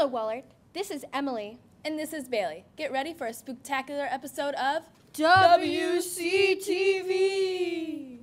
Hello, Wallard. This is Emily. And this is Bailey. Get ready for a spooktacular episode of WCTV!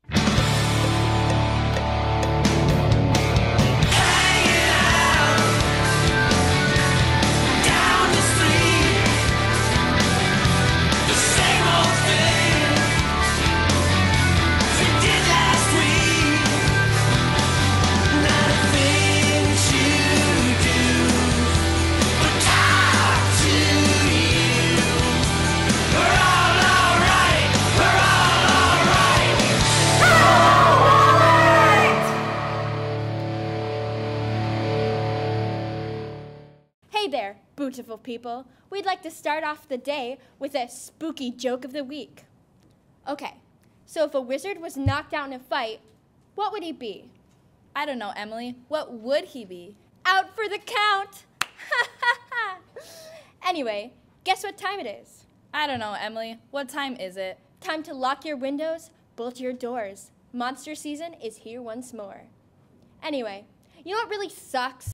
Hey there, beautiful people. We'd like to start off the day with a spooky joke of the week. Okay, so if a wizard was knocked out in a fight, what would he be? I don't know, Emily. What would he be? Out for the count! Anyway, guess what time it is? I don't know, Emily. What time is it? Time to lock your windows, bolt your doors. Monster season is here once more. Anyway, you know what really sucks?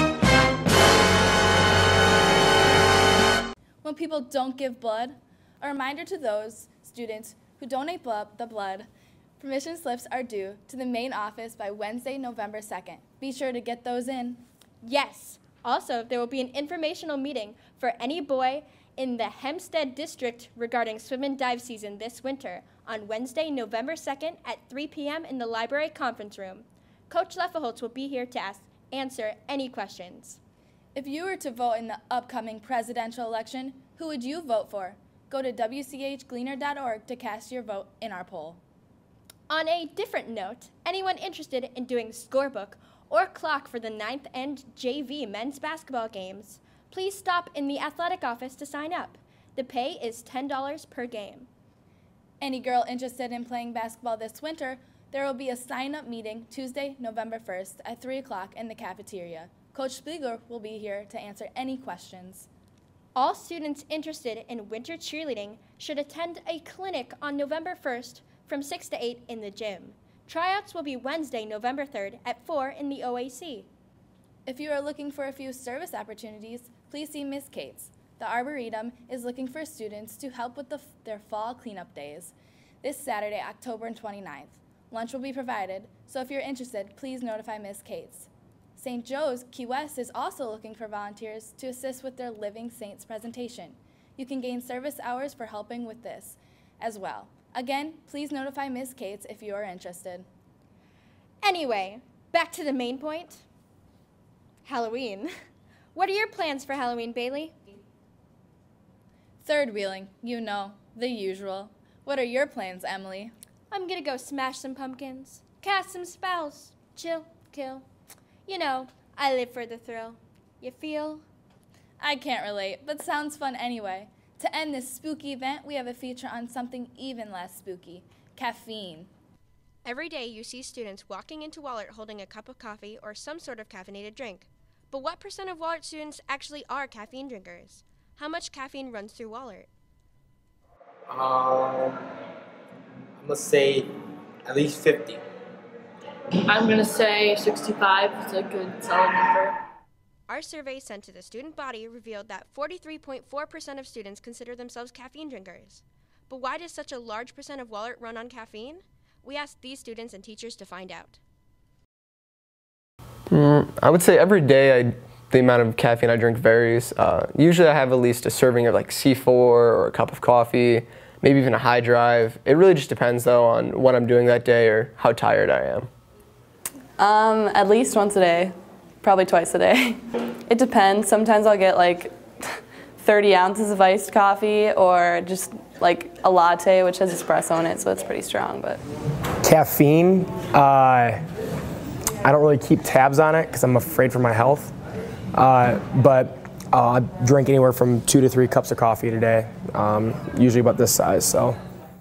When people don't give blood. A reminder to those students who donate the blood, permission slips are due to the main office by Wednesday, November 2nd. Be sure to get those in. Yes. Also, there will be an informational meeting for any boy in the Hempstead district regarding swim and dive season this winter on Wednesday, November 2nd at 3 p.m. in the library conference room. Coach Leffelholtz will be here to answer any questions. If you were to vote in the upcoming presidential election, who would you vote for? Go to wchgleaner.org to cast your vote in our poll. On a different note, anyone interested in doing scorebook or clock for the 9th and JV men's basketball games, please stop in the athletic office to sign up. The pay is $10 per game. Any girl interested in playing basketball this winter, there will be a sign-up meeting Tuesday, November 1st at 3 o'clock in the cafeteria. Coach Spiegler will be here to answer any questions. All students interested in winter cheerleading should attend a clinic on November 1st from 6 to 8 in the gym. Tryouts will be Wednesday, November 3rd at 4 in the OAC. If you are looking for a few service opportunities, please see Miss Cates. The Arboretum is looking for students to help with their fall cleanup days this Saturday, October 29th. Lunch will be provided, so if you're interested, please notify Miss Cates. St. Joe's Key West is also looking for volunteers to assist with their Living Saints presentation. You can gain service hours for helping with this as well. Again, please notify Ms. Cates if you are interested. Anyway, back to the main point. Halloween. What are your plans for Halloween, Bailey? Third wheeling, you know, the usual. What are your plans, Emily? I'm gonna go smash some pumpkins, cast some spells, chill, kill. You know, I live for the thrill. You feel? I can't relate, but sounds fun anyway. To end this spooky event, we have a feature on something even less spooky, caffeine. Every day you see students walking into Wahlert holding a cup of coffee or some sort of caffeinated drink. But what % of Wahlert students actually are caffeine drinkers? How much caffeine runs through Wahlert? I'm gonna say at least 50. I'm going to say 65 is a good solid number. Our survey sent to the student body revealed that 43.4% of students consider themselves caffeine drinkers. But why does such a large % of Wahlert run on caffeine? We asked these students and teachers to find out. I would say every day the amount of caffeine I drink varies. Usually I have at least a serving of like C4 or a cup of coffee, maybe even a high drive. It really just depends though on what I'm doing that day or how tired I am. At least once a day, probably twice a day. It depends. Sometimes I'll get like 30 ounces of iced coffee or just like a latte which has espresso in it, so it's pretty strong. But caffeine, I don't really keep tabs on it because I'm afraid for my health. But I drink anywhere from 2 to 3 cups of coffee a day, usually about this size. So.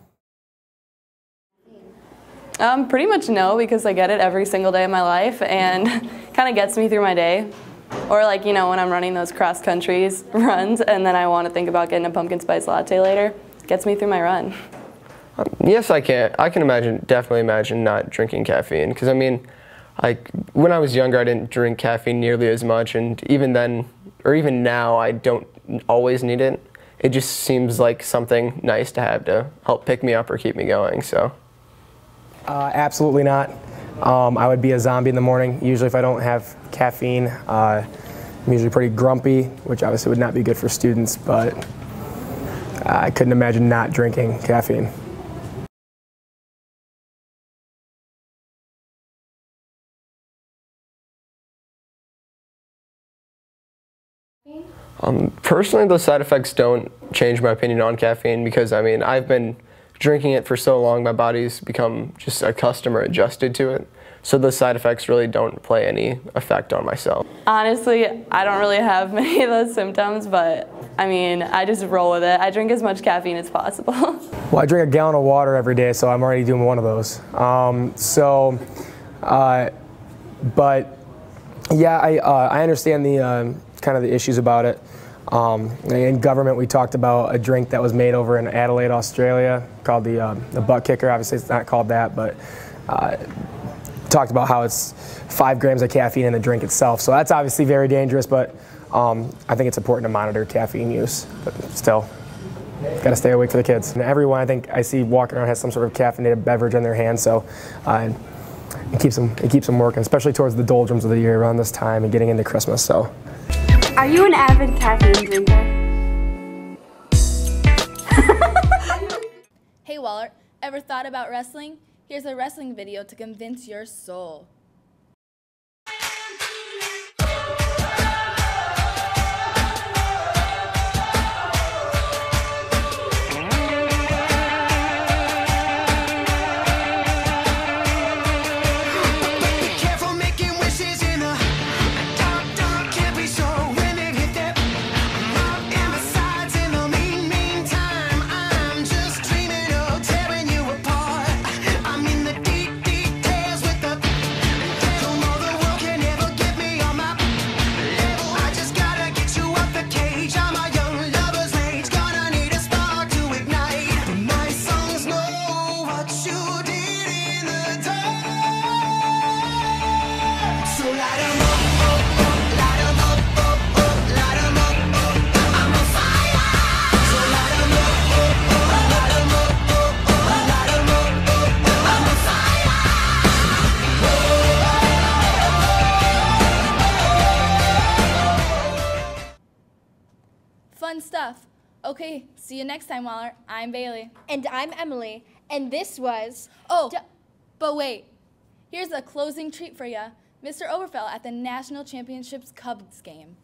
Pretty much no, because I get it every single day of my life and kind of gets me through my day. Or like, you know, when I'm running those cross country runs and then I want to think about getting a pumpkin spice latte later, gets me through my run. Yes, I can. I can definitely imagine not drinking caffeine because I mean, Like when I was younger, I didn't drink caffeine nearly as much, and even then, or even now, I don't always need it. It just seems like something nice to have to help pick me up or keep me going. So, absolutely not. I would be a zombie in the morning. Usually, if I don't have caffeine, I'm usually pretty grumpy, which obviously would not be good for students. But I couldn't imagine not drinking caffeine. Personally, those side effects don't change my opinion on caffeine because, I mean, I've been drinking it for so long, my body's become just accustomed or adjusted to it. So those side effects really don't play any effect on myself. Honestly, I don't really have many of those symptoms, but I mean, I just roll with it. I drink as much caffeine as possible. Well, I drink a gallon of water every day, so I'm already doing one of those. But yeah, I understand the kind of the issues about it. In government, we talked about a drink that was made over in Adelaide, Australia, called the butt kicker. Obviously, it's not called that, but talked about how it's 5 grams of caffeine in the drink itself. So that's obviously very dangerous, but I think it's important to monitor caffeine use. But still, got to stay awake for the kids. And everyone I think I see walking around has some sort of caffeinated beverage in their hand, so it keeps them working, especially towards the doldrums of the year around this time and getting into Christmas. So. Are you an avid caffeine drinker? Hey Waller, ever thought about wrestling? Here's a wrestling video to convince your soul. Fun stuff. Okay, see you next time, Waller. I'm Bailey. And I'm Emily, and this was... But wait. Here's a closing treat for you. Mr. Oberfell at the National Championships Cubs game.